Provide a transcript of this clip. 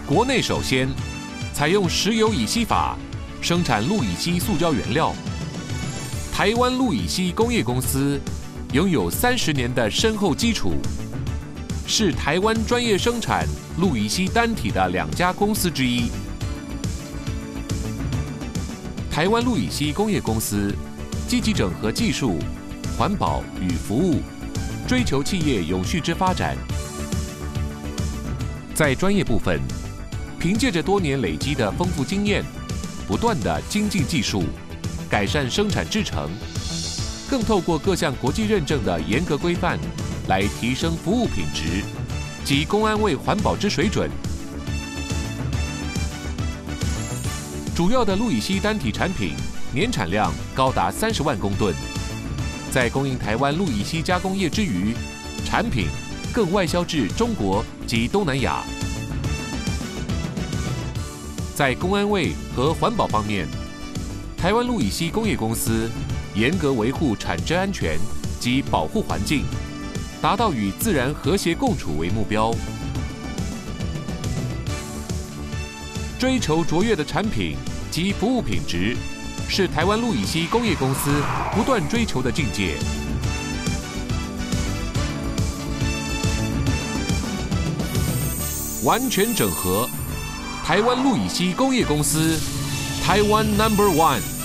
国内首先采用石油乙烯法生产路乙烯塑胶原料。台湾路乙烯工业公司拥有30年的深厚基础，是台湾专业生产路乙烯单体的2家公司之一。台湾路乙烯工业公司积极整合技术、环保与服务，追求企业永续之发展。在专业部分，凭借着多年累积的丰富经验，不断的精进技术，改善生产制程，更透过各项国际认证的严格规范，来提升服务品质及公安卫环保之水准。主要的路乙烯单体产品年产量高达30万公吨，在供应台湾路乙烯加工业之余，产品更外销至中国及东南亚。在公安卫和环保方面，台湾路乙烯工业公司严格维护产值安全及保护环境，达到与自然和谐共处为目标。追求卓越的产品及服务品质，是台湾路乙烯工业公司不断追求的境界。完全整合，台湾路乙烯工业公司，台湾 No.1。